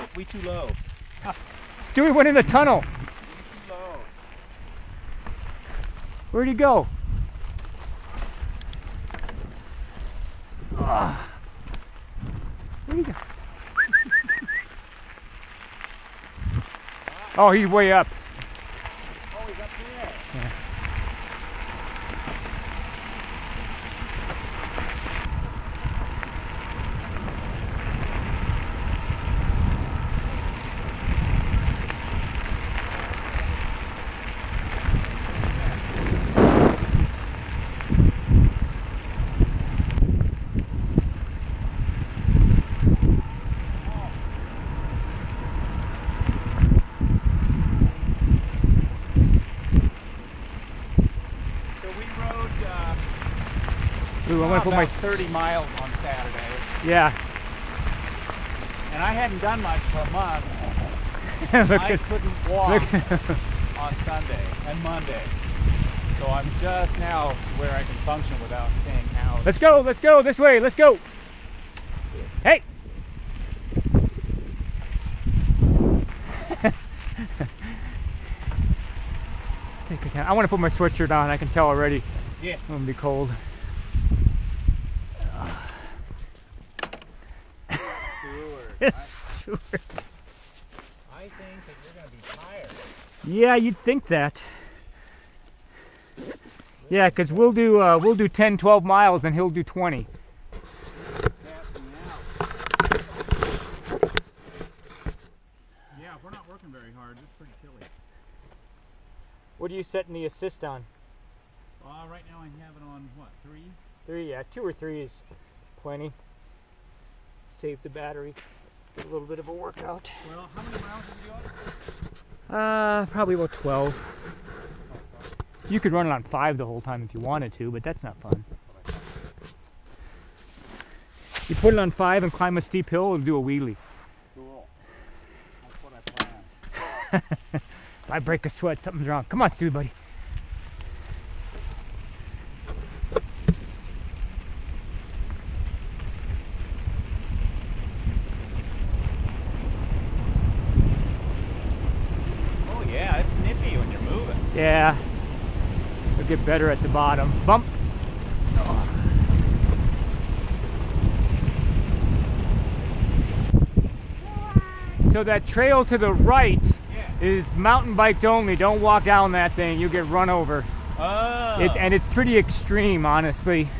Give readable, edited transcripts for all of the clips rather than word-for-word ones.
we too low. Stewie went in the tunnel. We too low. Where'd he go? Where'd he go? Oh, he's way up. Oh, he's up there. Yeah. Ooh, I'm gonna put my 30 miles on Saturday. Yeah. And I hadn't done much for a month. Look I at, couldn't walk on Sunday and Monday. So I'm just now where I can function without saying ouch. let's go this way, let's go. Hey. I want to put my sweatshirt on. I can tell already. Yeah. It's gonna be cold. Sure. I think that you're gonna be tired. Yeah, you'd think that. Yeah, because we'll do 10, 12 miles and he'll do 20. Yeah, if we're not working very hard, it's pretty chilly. What are you setting the assist on? Right now I have it on what, 3? 3, yeah, 2 or 3 is plenty. Save the battery. Get a little bit of a workout. Well, how many miles have you got? Probably about 12. You could run it on 5 the whole time if you wanted to, but that's not fun. You put it on 5 and climb a steep hill and do a wheelie. Cool. That's what I plan. If I break a sweat, something's wrong. Come on, Stewie, buddy. Yeah, it'll get better at the bottom. Bump. So that trail to the right is mountain bikes only. Don't walk down that thing. You'll get run over. Oh. And it's pretty extreme, honestly.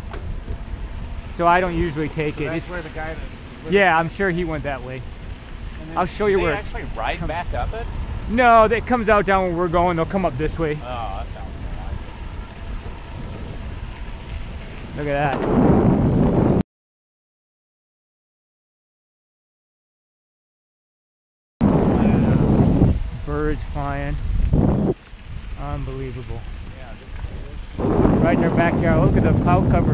So I don't usually take it. That's it's, where the guy yeah, I'm sure he went that way. I'll show you where. They actually ride back up it? No, it comes out down where we're going. They'll come up this way. Oh, that sounds nice. Look at that. Birds flying. Unbelievable. Yeah, Right in our backyard. Look at the cloud cover.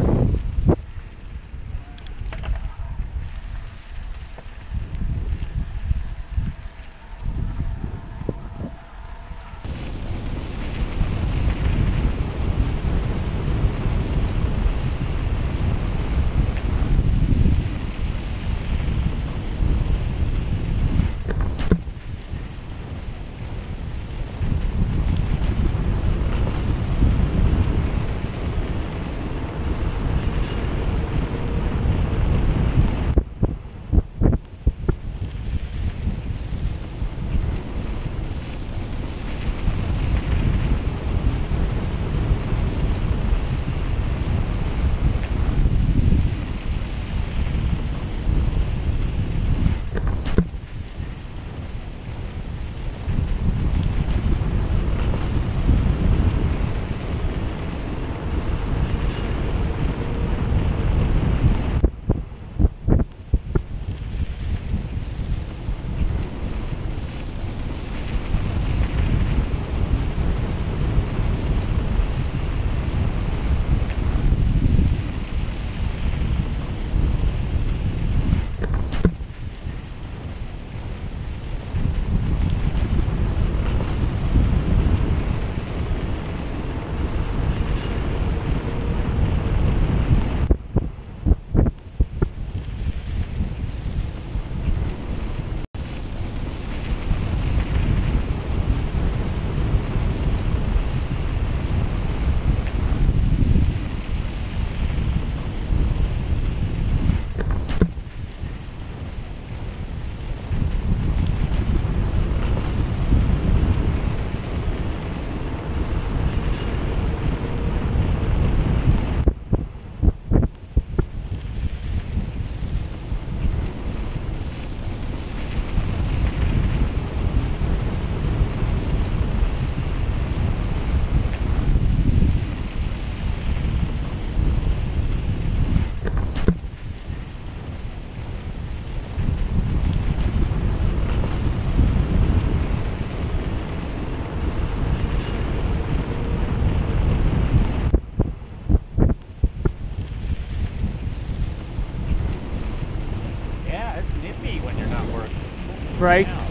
Right. Now.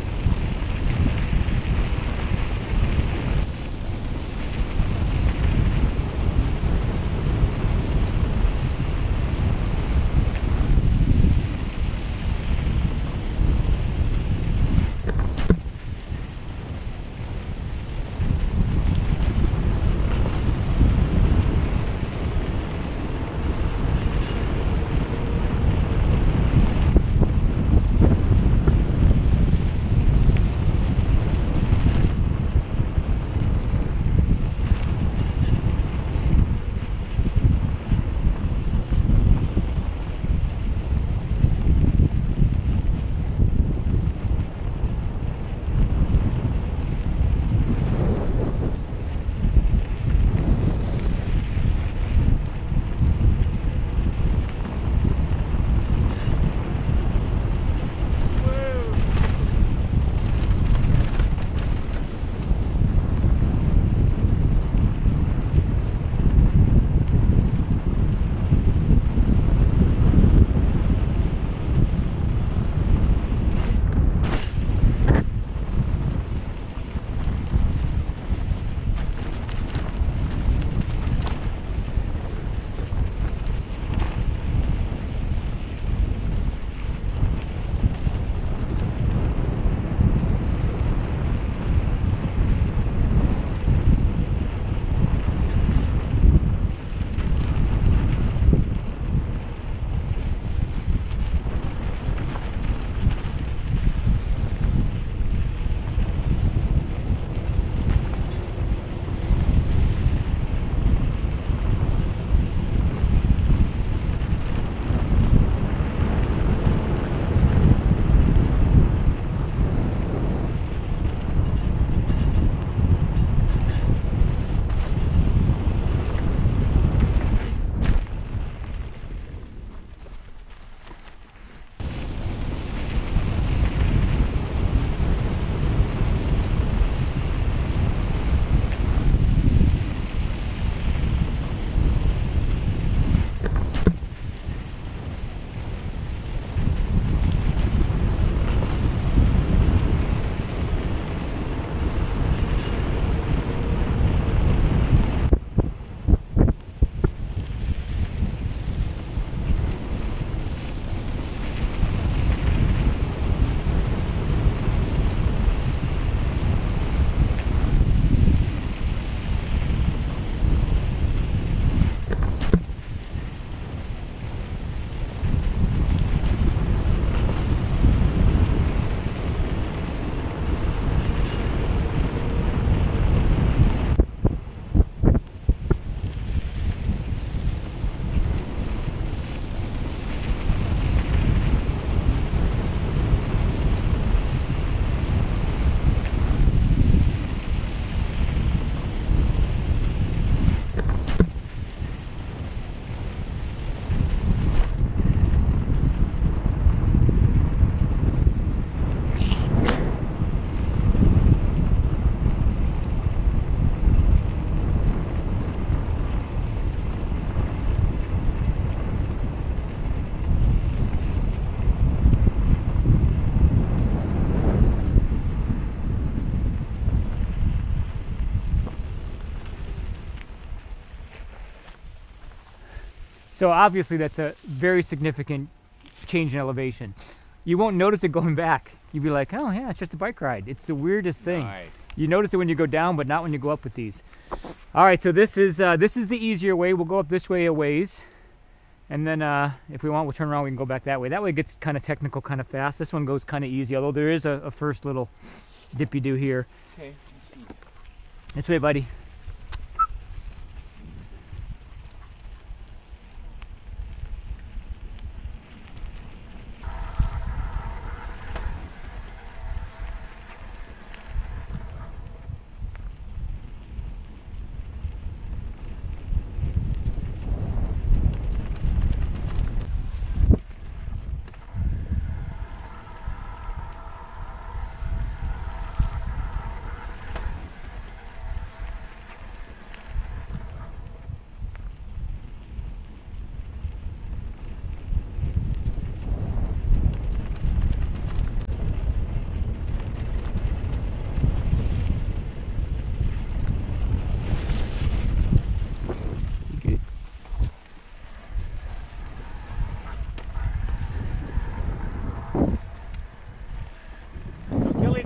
So obviously that's a very significant change in elevation. You won't notice it going back. You'd be like, oh yeah, it's just a bike ride. It's the weirdest thing. Nice. You notice it when you go down, but not when you go up with these. All right, so this is the easier way. We'll go up this way a ways, and then if we want, we'll turn around. We can go back that way. That way it gets kind of technical, kind of fast. This one goes kind of easy, although there is a first little dippy-do here. Okay, let's see. This way, buddy.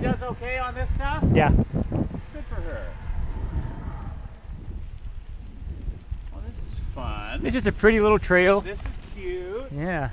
does okay on this stuff? Yeah. Good for her. Well, this is fun. It's just a pretty little trail. This is cute. Yeah.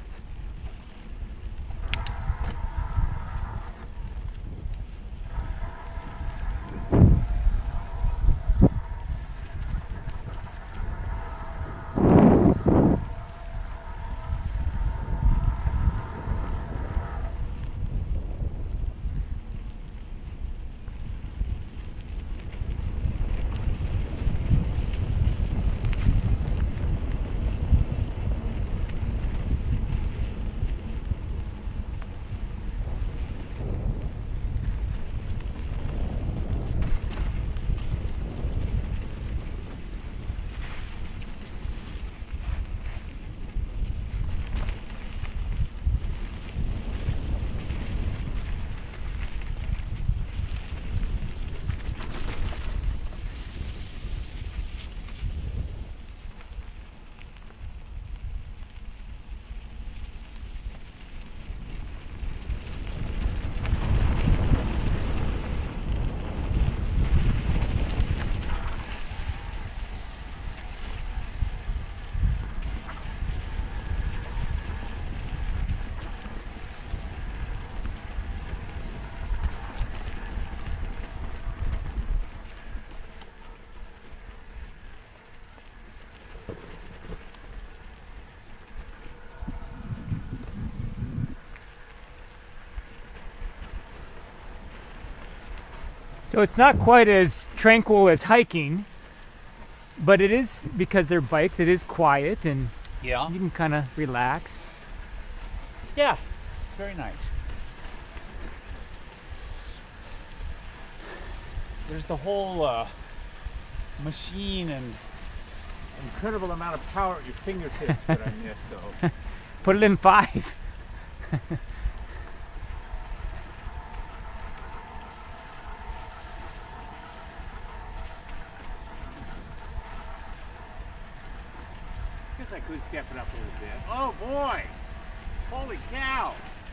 So it's not quite as tranquil as hiking, but it is, because they're bikes, it is quiet and Yeah. you can kind of relax. Yeah. It's very nice. There's the whole machine and incredible amount of power at your fingertips that I miss, though. Put it in 5. Guess I could step it up a little bit. Oh boy! Holy cow!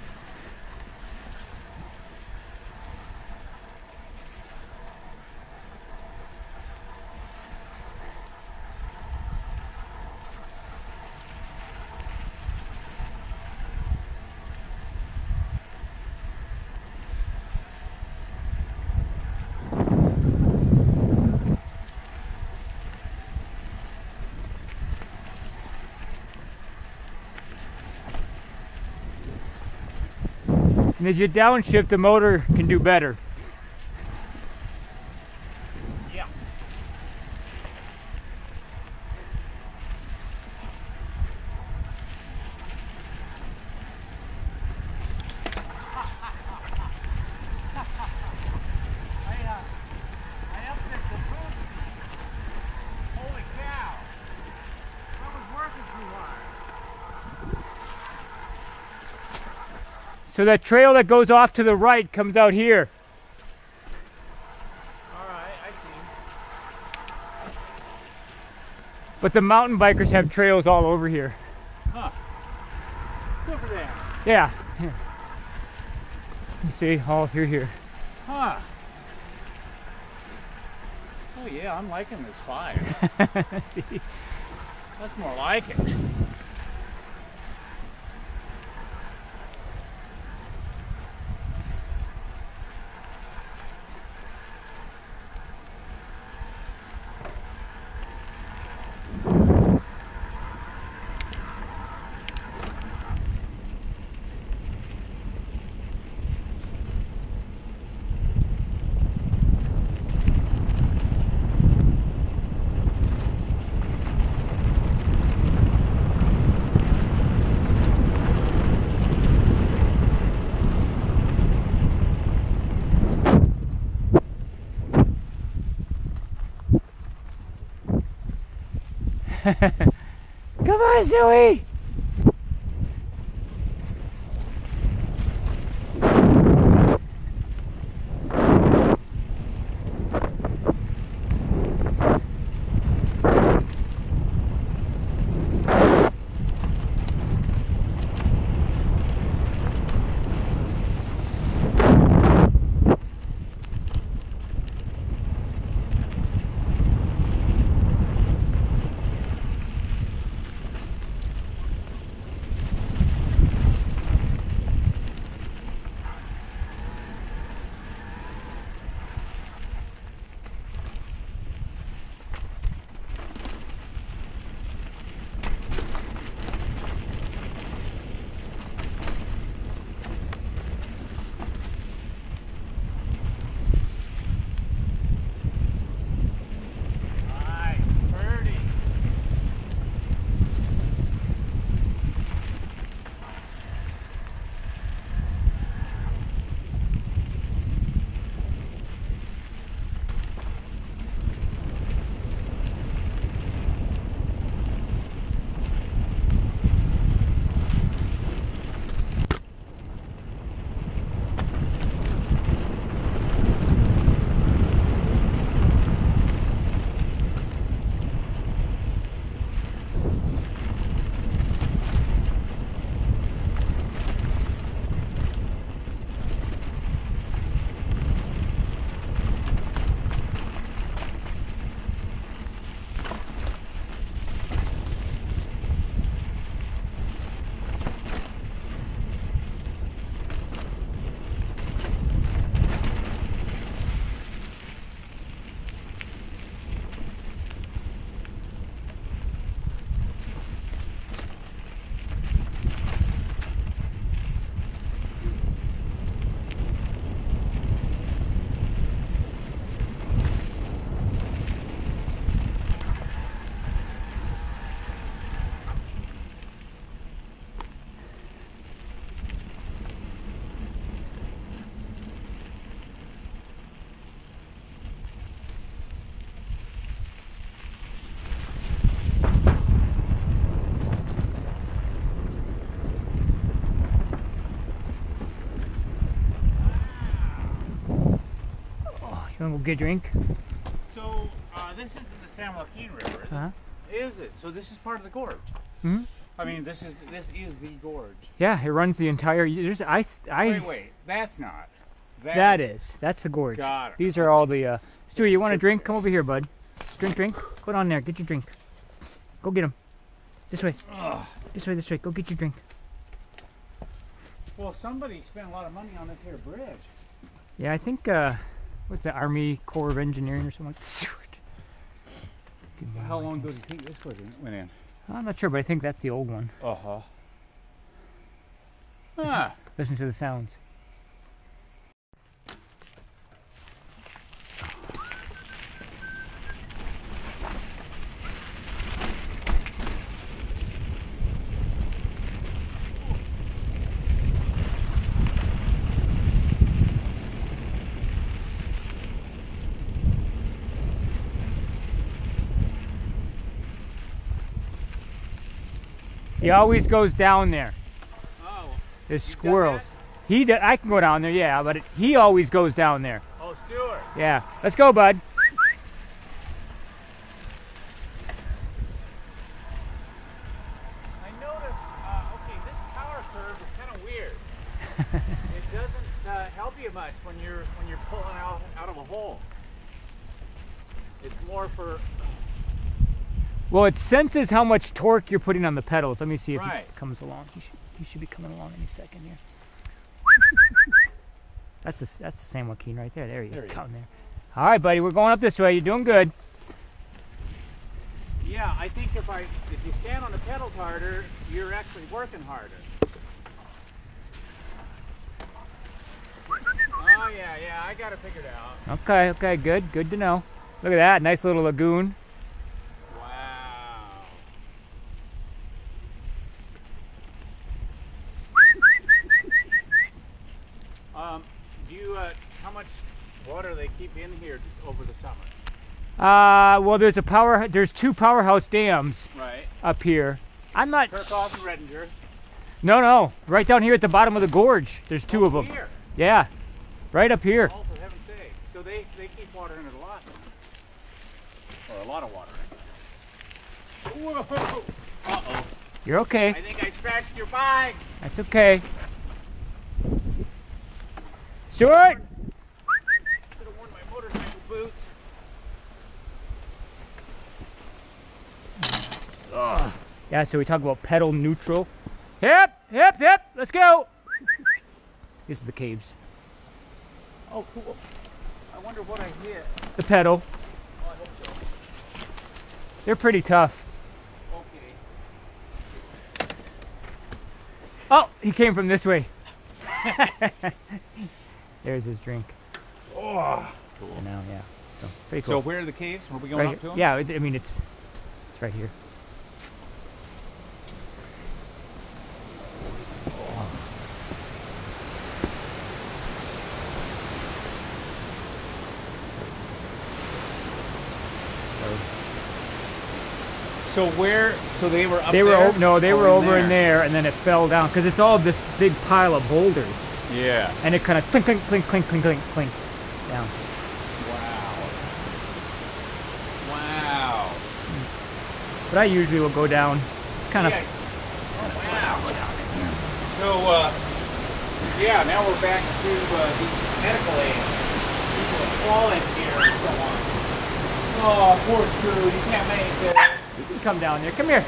And as you downshift, the motor can do better. Yeah. I upset the boost. Holy cow! I was working too hard. So that trail that goes off to the right comes out here. Alright, I see. But the mountain bikers have trails all over here. Huh. Good for them. Yeah. Here. You see, all through here. Huh. Oh yeah, I'm liking this fire. See? That's more like it. Come on, Zoe! You want to go get a drink? So, this isn't the San Joaquin River, is it? Is it? So this is part of the gorge. Hmm. I mean, this is the gorge. Yeah, it runs the entire. There's Wait, that's not. That is. That's the gorge. Got it. These are all the. Stewie, you want a drink? Come over here, bud. Drink. Go down there. Get your drink. Go get him. This way. Ugh. This way. Go get your drink. Well, somebody spent a lot of money on this here bridge. Yeah, I think. What's the Army Corps of Engineering or something like that? How long ago do you think this went in? I'm not sure, but I think that's the old one. Uh-huh. Listen to the sounds. He always goes down there. Oh. There's squirrels. I can go down there, yeah, but he always goes down there. Oh, Stuart. Yeah. Let's go, bud. I notice, okay, this power curve is kind of weird. It doesn't help you much when you're pulling out of a hole. It's more for. Well, it senses how much torque you're putting on the pedals. Let me see if he Right. comes along. He should be coming along any second here. That's the San Joaquin right there. There he is, down there. All right, buddy, we're going up this way. You're doing good. Yeah, I think if you stand on the pedals harder, you're actually working harder. Oh yeah, I got it figured out. Okay, good to know. Look at that, nice little lagoon. How much water they keep in here over the summer? Well, there's two powerhouse dams up here. I'm not. Kirkhoff and Redinger. No, right down here at the bottom of the gorge. There's two of them. Here. Yeah, right up here. Oh, for heaven's sake! So they keep water in it a lot, or a lot of water. Whoa! Uh-oh. You're okay. I think I scratched your bike. That's okay. Stuart! Should have worn my motorcycle boots. Yeah, so we talk about pedal neutral. Hip! Let's go! This is the caves. Oh, cool. I wonder what I hit. The pedal. Oh, I hope so. They're pretty tough. Okay. Oh, he came from this way. There's his drink. Oh, cool. And now, yeah. So, pretty cool. So where are the caves? Are we going right up to them? Yeah, I mean, it's right here. So they were up they there? They were over in there, and then it fell down because it's all this big pile of boulders. Yeah. And it kind of clink down. Wow. But I usually will go down, kind of. Yeah. Oh, wow. So, yeah, now we're back to the medical aid. People are falling here and so on. Oh, poor Screw, you can't make it. You can come down there. Come here.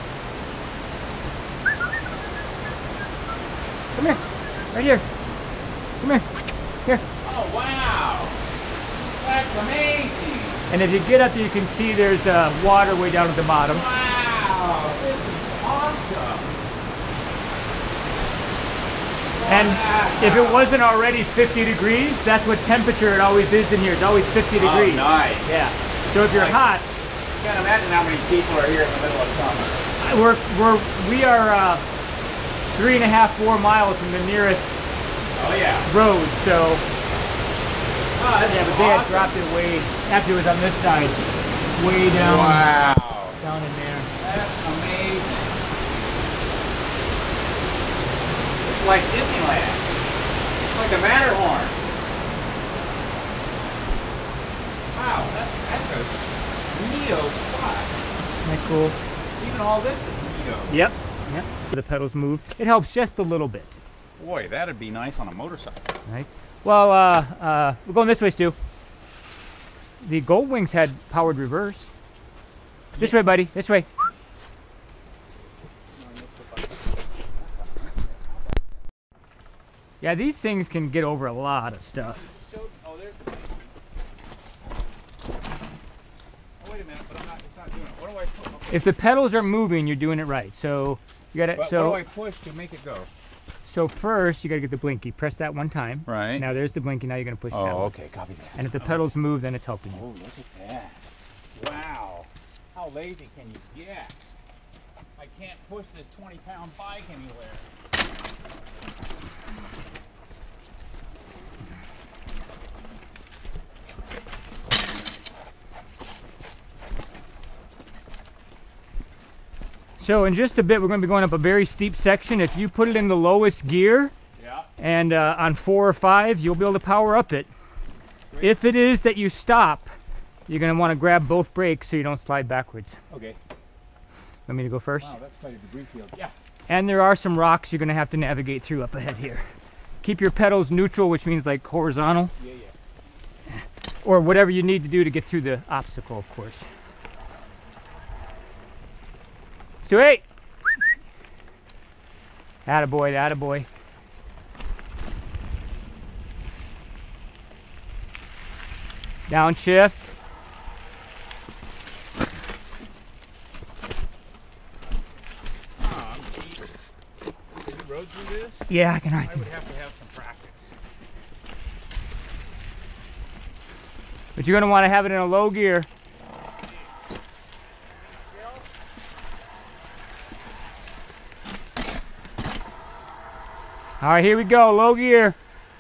Come here. Right here. Come here. Here. Oh, wow. That's amazing. And if you get up there, you can see there's water way down at the bottom. Wow. This is awesome. And if it wasn't already 50 degrees, that's what temperature it always is in here. It's always 50 degrees. Oh, nice. Yeah. So if you're hot, I can't imagine how many people are here in the middle of summer. we are 3.5-4 miles from the nearest road. So that's yeah, but they had dropped it way after it was on this side, way down. Wow. Down in there. That's amazing. It's like Disneyland. It's like the Matterhorn. cool. Even all this is neato. Yep. Yep. The pedals move. It helps just a little bit. Boy, that'd be nice on a motorcycle. Right. Well, we're going this way, Stu. The Gold Wings had powered reverse. This way, buddy. This way. Yeah, these things can get over a lot of stuff. Oh, there's the thing. Oh, wait a minute, but it's not doing it. What do I put? Okay. If the pedals are moving, you're doing it right. So you got to. What do I push to make it go? So first, you got to get the blinky. Press that one time. Right. Now there's the blinky. Now you're going to push that. Oh, okay. Copy that. And if the pedals move, then it's helping you. Oh, look at that. Wow. How lazy can you get? I can't push this 20-pound bike anywhere. So in just a bit, we're going to be going up a very steep section. If you put it in the lowest gear, yeah, and on 4 or 5, you'll be able to power up it. Great. If it is that you stop, you're going to want to grab both brakes so you don't slide backwards. Okay. Want me to go first? Wow, that's quite a debris field. Yeah. And there are some rocks you're going to have to navigate through up ahead here. Keep your pedals neutral, which means like horizontal. Yeah, yeah. Or whatever you need to do to get through the obstacle, of course. Stewie! Attaboy, attaboy. Downshift. Can you road through this? Yeah, I can ride I through. would have to have some practice. But you're going to want to have it in a low gear. All right, here we go, low gear.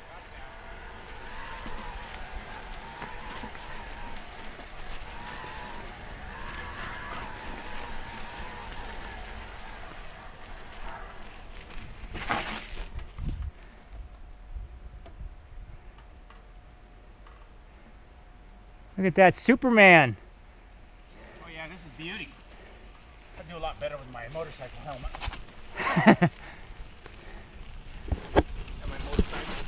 Look at that, Superman. Oh yeah, this is beauty. I do a lot better with my motorcycle helmet. And my motorcycle.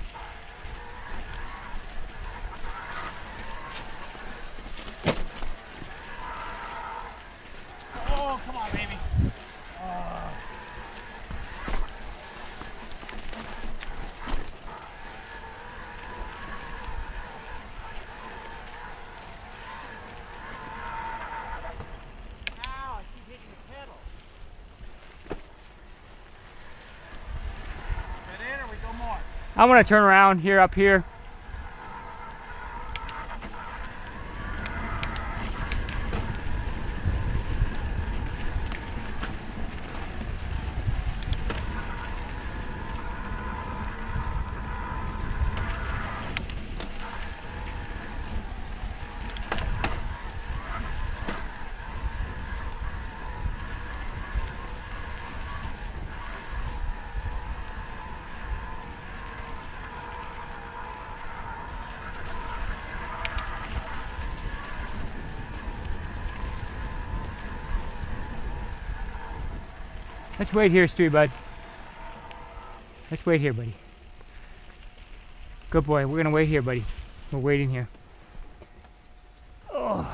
Oh, come on, baby. Oh. I'm going to turn around here up here. Let's wait here, Stewie, bud. Let's wait here, buddy. Good boy. We're going to wait here, buddy. We're waiting here. Oh.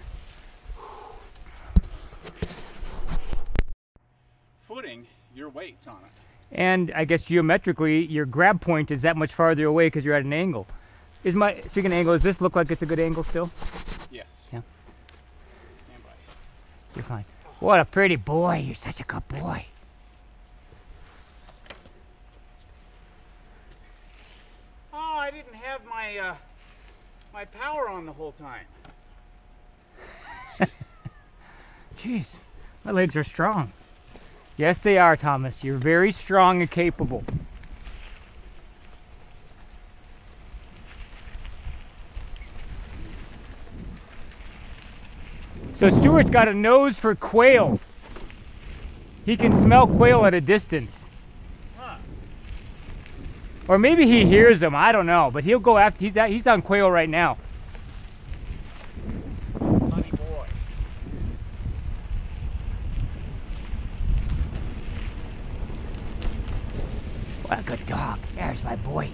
Footing, your weight's on it. And I guess geometrically, your grab point is that much farther away because you're at an angle. Speaking of angle, does this look like it's a good angle still? Yes. Yeah. Stand by. You're fine. What a pretty boy. You're such a good boy. Oh, I didn't have my my power on the whole time. Jeez, my legs are strong. Yes, they are, Thomas. You're very strong and capable. So Stuart's got a nose for quail. He can smell quail at a distance. Huh. Or maybe he hears them, I don't know. But he'll go after, he's on quail right now. Funny boy. What a good dog. There's my boy.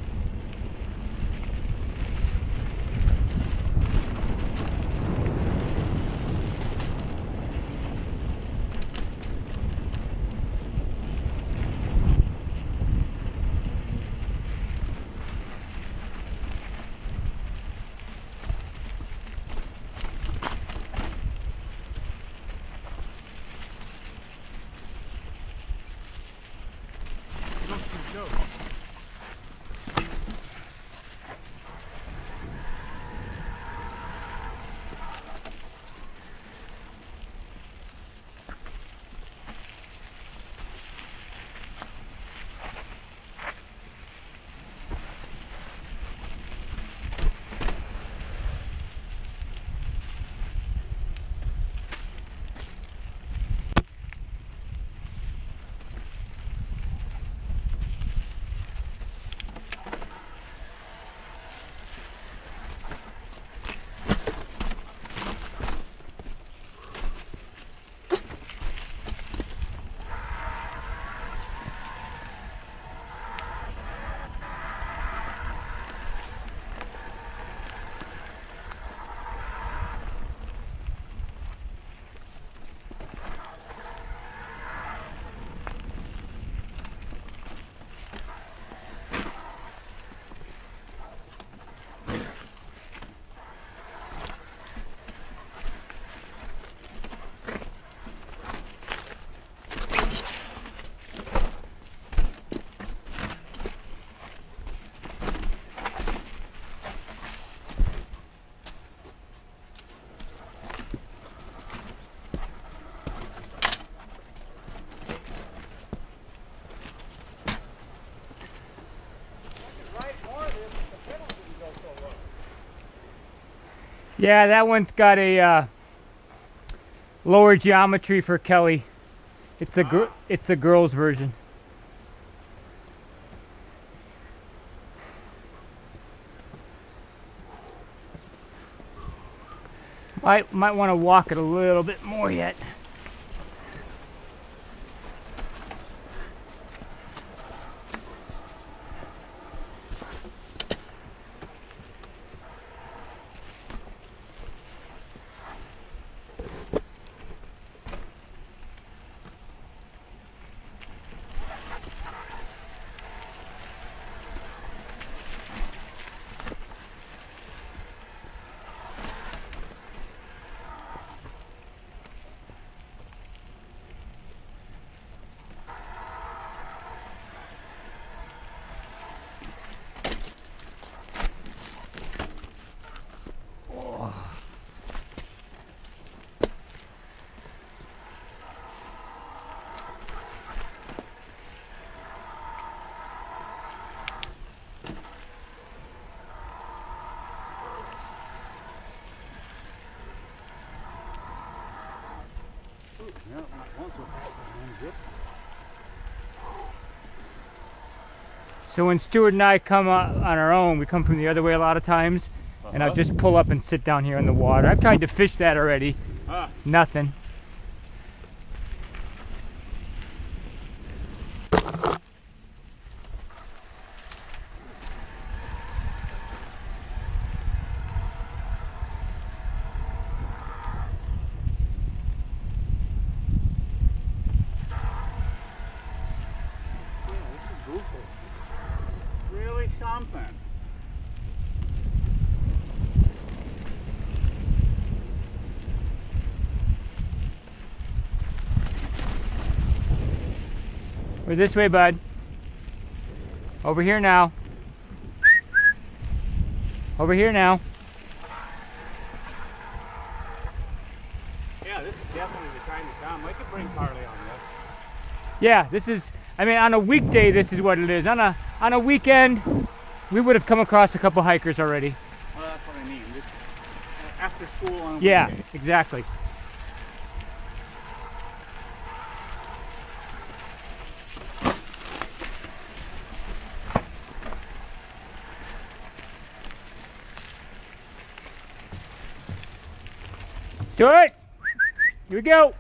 Yeah, that one's got a lower geometry for Kelly. It's the girls' version. Might want to walk it a little bit more yet. So when Stuart and I come on our own, we come from the other way a lot of times, and I'll just pull up and sit down here in the water. I've tried to fish that already. Nothing. Really something. We're this way, bud. Over here now. Over here now. Yeah, this is definitely the time to come. I could bring Carly on this. Yeah, this is, I mean, on a weekday, this is what it is. On a weekend, we would have come across a couple hikers already. Well, that's what I mean. This, after school on a Yeah, weekday. exactly. Stuart, here we go.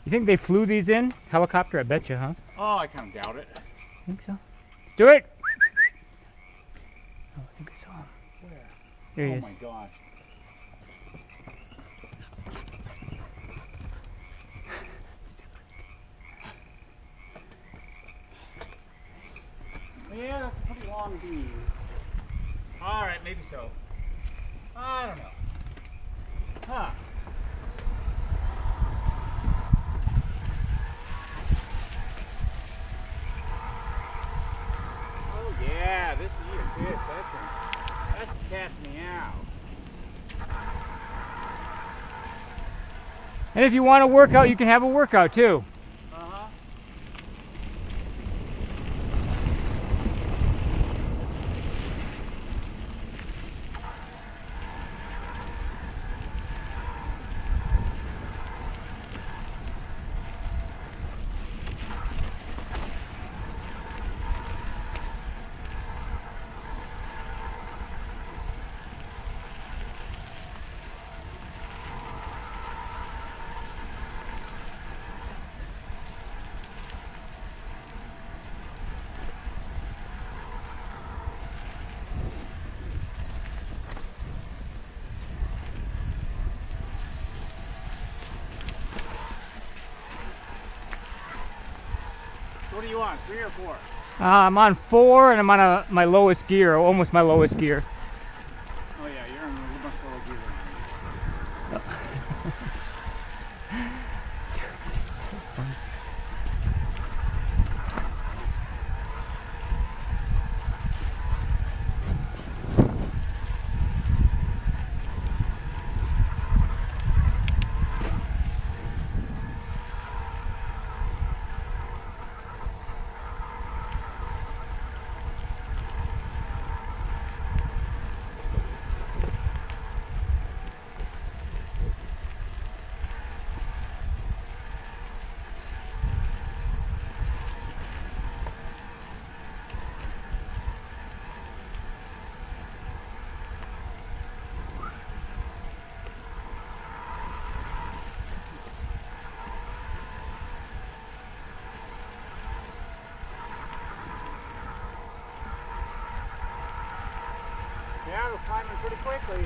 You think they flew these in? Helicopter, I bet you, huh? Oh, I kind of doubt it. Think so? Let's do it! Oh, I think I saw him. Where? There he oh is. my gosh. Yeah, that's a pretty long beam. Alright, maybe so. I don't know. Huh. Oh yeah, this E-assist, that's catch me out. And if you want to work out, you can have a workout too. Uh-huh. What do you want, 3 or 4? I'm on 4 and I'm on my lowest gear, almost my lowest gear. Oh yeah, you're in a much lower gear than I am. Yeah, we're climbing pretty quickly.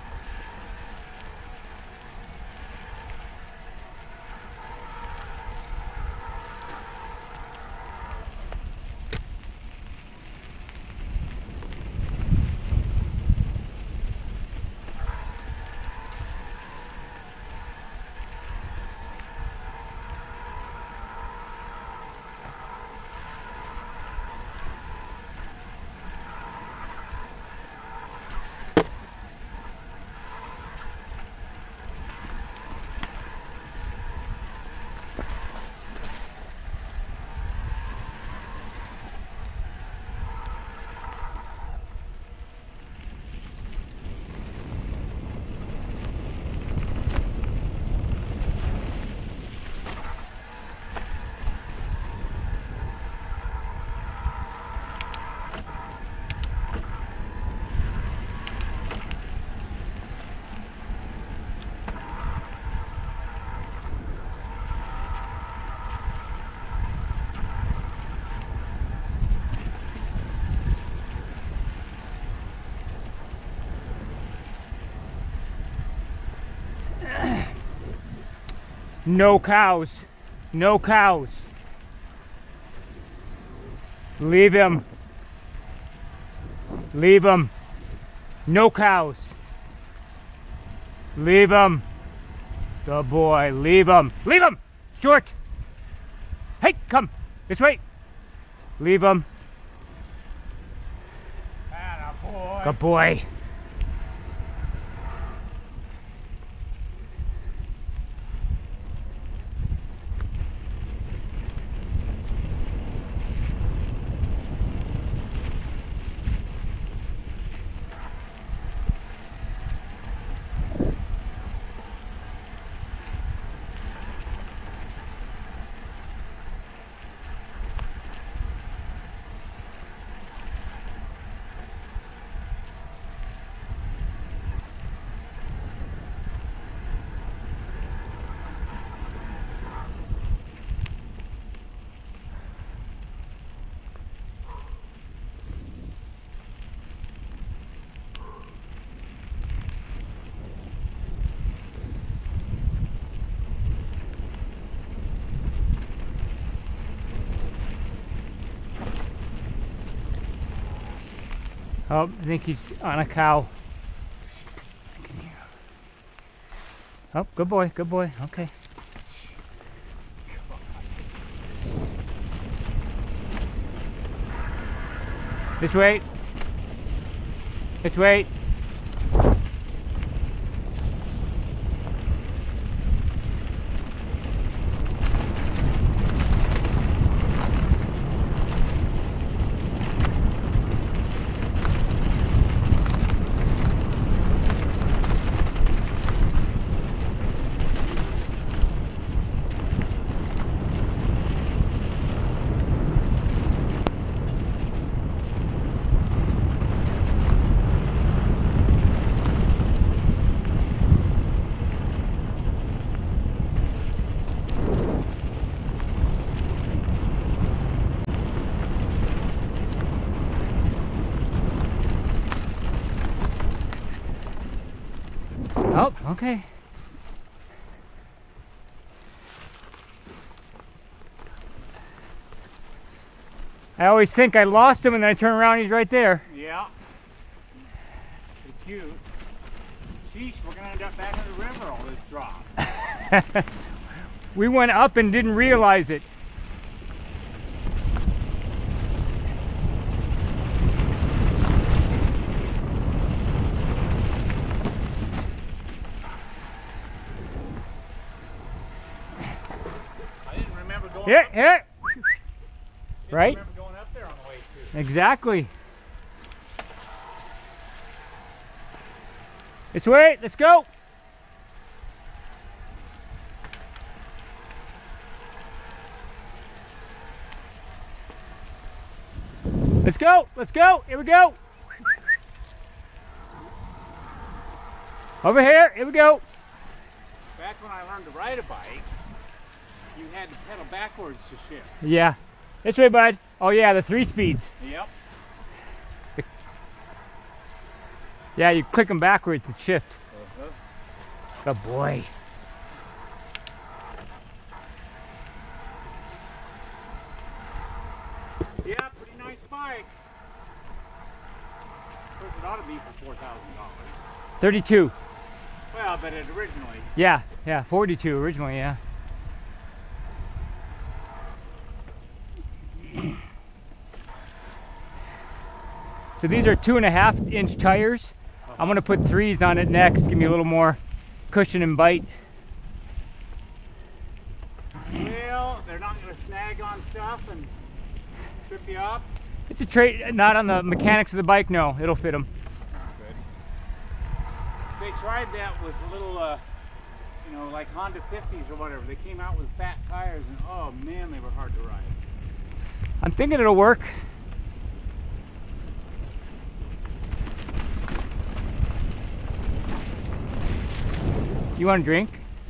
No cows. No cows. Leave him. Leave him. No cows. Leave him. Good boy. Leave him. Leave him. Stuart. Hey, come. This way. Leave him. Attaboy. Good boy. Oh, I think he's on a cow. Oh, good boy, good boy. Okay. This way. This way. Oh, okay. I always think I lost him and then I turn around, he's right there. Yeah. Pretty cute. Sheesh, we're gonna end up back in the river all this drop. We went up and didn't realize it. Here, here. Right? Remember going up there on the way too. Exactly. This way, let's go. Let's go, let's go. Here we go. Over here, here we go. Back when I learned to ride a bike, you had to pedal backwards to shift. Yeah. This way, bud. Oh yeah, the 3 speeds. Yep. Yeah, you click them backwards to shift. Good boy. Yeah, pretty nice bike. Of course, it ought to be for $4,000. 32. Well, but it originally. Yeah, yeah, 42 originally, yeah. So these are 2.5-inch tires. I'm gonna put 3s on it next, give me a little more cushion and bite. Well, they're not gonna snag on stuff and trip you up. It's a trait, not on the mechanics of the bike, no, it'll fit them. Good. They tried that with little, you know, like Honda 50s or whatever. They came out with fat tires and oh man, they were hard to ride. I'm thinking it'll work. You want a drink?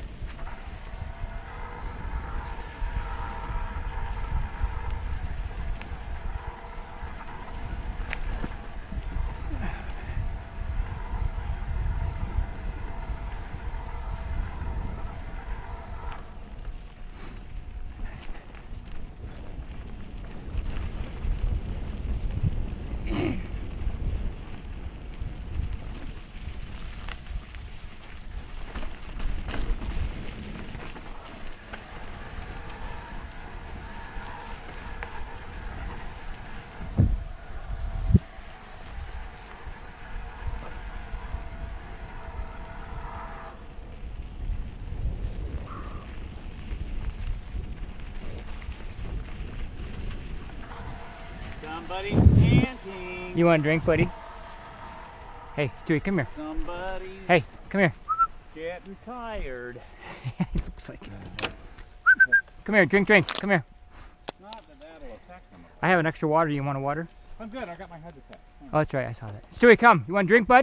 Somebody's panting. You want a drink, buddy? Hey, Stewie, come here. Somebody's Hey, come here. getting tired. It looks like it. Come here, drink, come here. Not that that'll affect them. I have an extra water. You want a water? I'm good. I got my head attack. Oh, that's right. I saw that. Stewie, come. You want a drink, bud?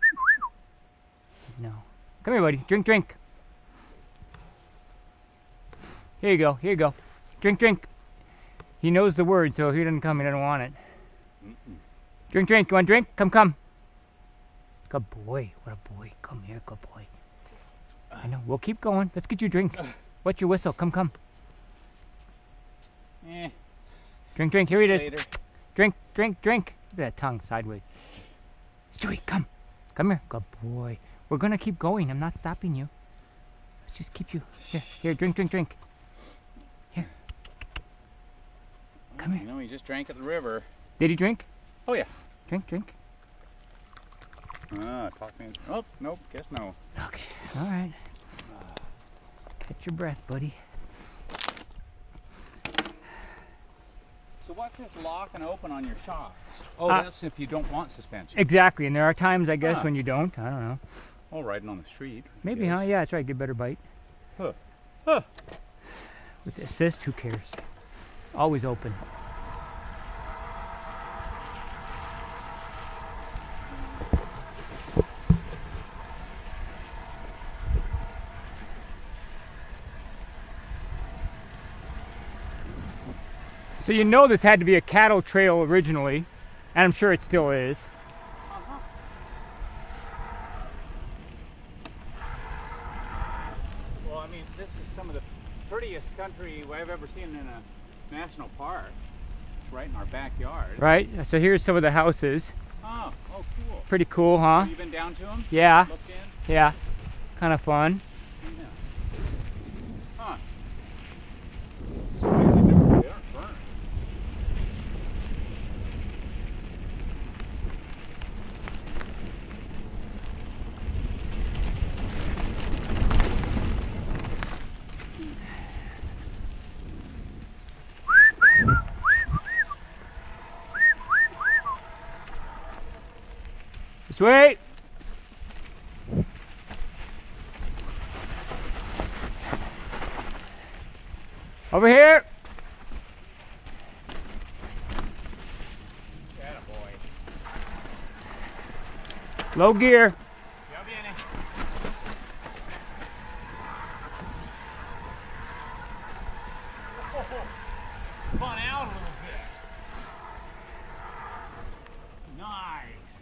No. Come here, buddy. Drink. Here you go. Here you go. Drink. He knows the word, so if he doesn't come, he doesn't want it. Drink. You want a drink? Come. Good boy. What a boy. Come here, good boy. I know. We'll keep going. Let's get you a drink. What's your whistle? Come. Eh. Drink. Here it is. Later. Drink. Look at that tongue sideways. Stewie, come. Come here. Good boy. We're going to keep going. I'm not stopping you. Let's just keep you. Here, drink. Here. Come here. You know, he just drank at the river. Did he drink? Oh, yeah. Drink. Talk me. Oh, nope, guess no. Okay, all right. Catch your breath, buddy. So what's this lock and open on your shocks? Oh, that's if you don't want suspension. Exactly, and there are times, I guess, when you don't. I don't know. Oh, riding on the street. Maybe, huh? Yeah, that's right. Get a better bite. Huh. With the assist, who cares? Always open. So you know this had to be a cattle trail originally, and I'm sure it still is. Well, I mean, this is some of the prettiest country I've ever seen in a national park. It's right in our backyard. Right, so here's some of the houses. Oh, cool. Pretty cool, huh? Have you been down to them? Yeah. Looked in? Yeah, kind of fun. Yeah. Huh. Surprised they aren't burned. Sweet. Over here. Attaboy. Low gear. Ya viene. Spun out a little bit. Nice.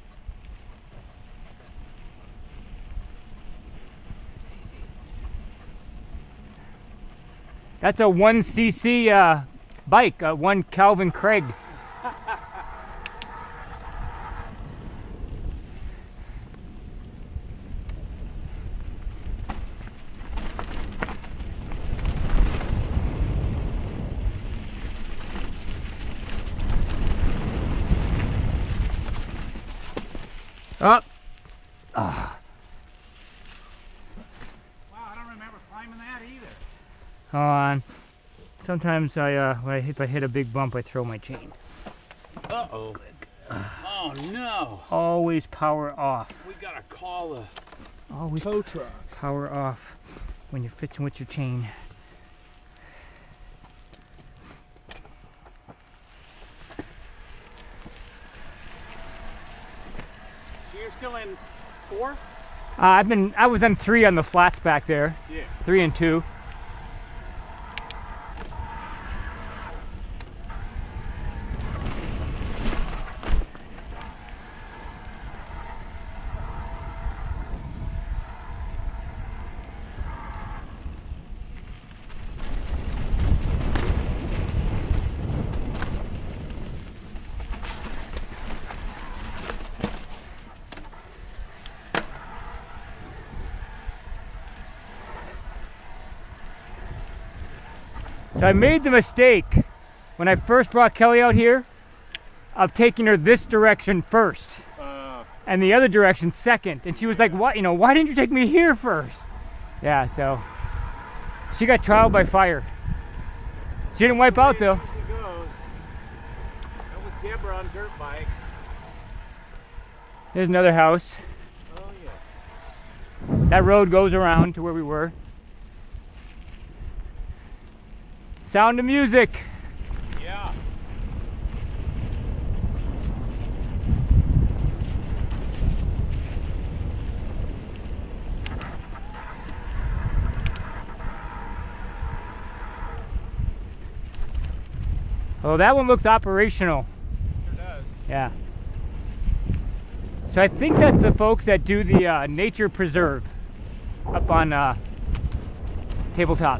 That's a 1cc bike, 1 Calvin Craig. Up. Wow, I don't remember climbing that either. Hold on. Sometimes if I hit a big bump, I throw my chain. Uh-oh. Oh, no. Always power off. We gotta call the Always tow truck. power off when you're fixing with your chain. So you're still in 4? I was on 3 on the flats back there. Yeah. 3 and 2. So I made the mistake when I first brought Kelly out here of taking her this direction first and the other direction second. And she was like, "What? Why didn't you take me here first?" Yeah, so she got trial by fire. She didn't wipe out though. She goes. That was Deborah on dirt bike. There's another house. Oh yeah. That road goes around to where we were. Sound of music. Yeah. Oh, that one looks operational. Sure does. Yeah. So I think that's the folks that do the nature preserve up on Tabletop.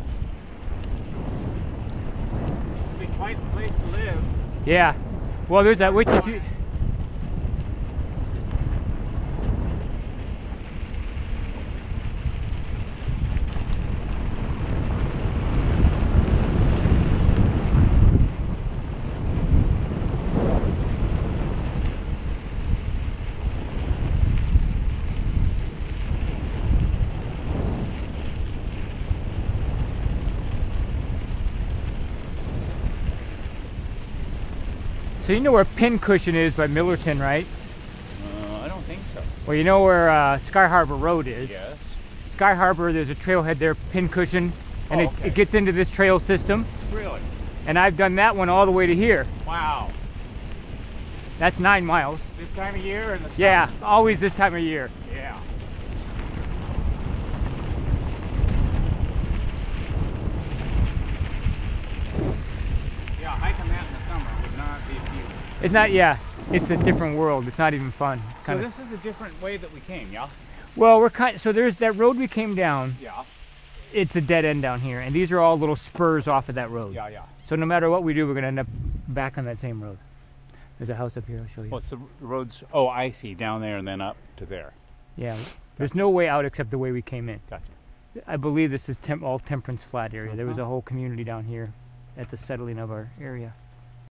It'd be quite the place to live. Yeah. Well, there's that. Wait till you see. So you know where Pincushion is by Millerton, right? I don't think so. Well, you know where Sky Harbor Road is. Yes. Sky Harbor, there's a trailhead there, Pincushion, and okay. it gets into this trail system. Really? And I've done that one all the way to here. Wow. That's 9 miles. This time of year in the summer? Yeah, always this time of year. Yeah. Yeah, hiking that in the summer would not be appealing. It's not, yeah, it's a different world. It's not even fun. So this is a different way that we came, yeah? Well, so there's that road we came down. Yeah. It's a dead end down here, and these are all little spurs off of that road. Yeah, yeah. So no matter what we do, we're gonna end up back on that same road. There's a house up here, I'll show you. What's the roads? Oh, I see. Down there and then up to there. Yeah, there's no way out except the way we came in. Gotcha. I believe this is all Temperance Flat area. There was a whole community down here at the settling of our area.